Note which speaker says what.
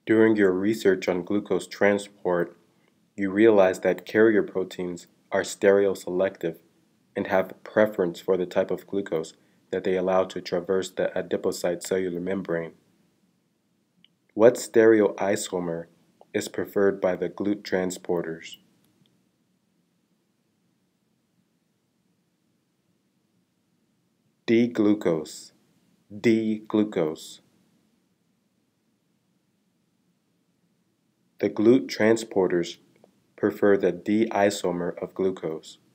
Speaker 1: During your research on glucose transport, you realize that carrier proteins are stereoselective and have preference for the type of glucose that they allow to traverse the adipocyte cellular membrane. What stereoisomer is preferred by the GLUT transporters? D-glucose. D-glucose. The GLUT transporters prefer the D isomer of glucose.